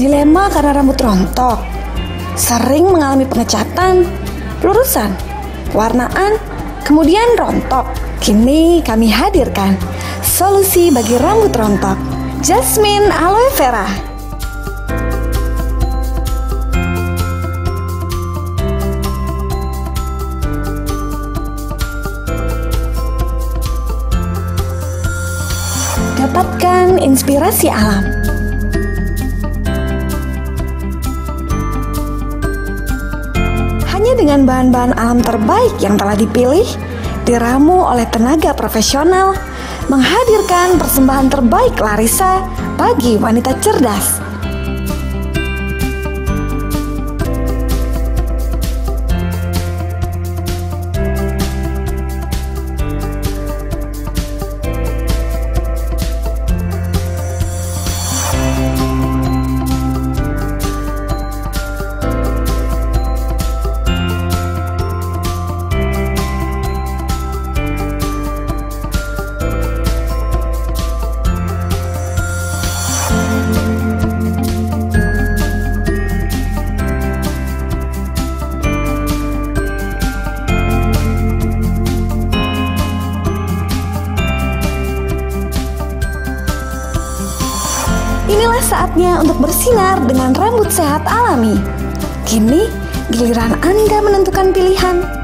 Dilema karena rambut rontok, sering mengalami pengecatan, lurusan, warnaan, kemudian rontok. Kini kami hadirkan solusi bagi rambut rontok, Jasmine Aloe Vera. Dapatkan inspirasi alam. Hanya dengan bahan-bahan alam terbaik yang telah dipilih, diramu oleh tenaga profesional, menghadirkan persembahan terbaik Larissa bagi wanita cerdas. Inilah saatnya untuk bersinar dengan rambut sehat alami. Kini giliran Anda menentukan pilihan.